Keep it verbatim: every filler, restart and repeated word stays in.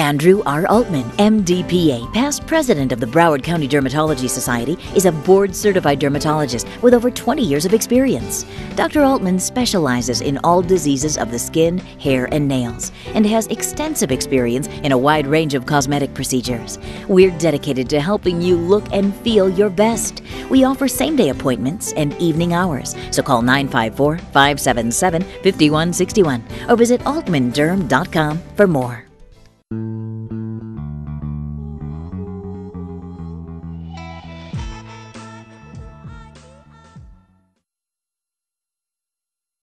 Andrew R. Altman, M D P A, past president of the Broward County Dermatology Society, is a board-certified dermatologist with over twenty years of experience. Doctor Altman specializes in all diseases of the skin, hair, and nails, and has extensive experience in a wide range of cosmetic procedures. We're dedicated to helping you look and feel your best. We offer same-day appointments and evening hours, so call nine five four, five seven seven, five one six one or visit altman derm dot com for more.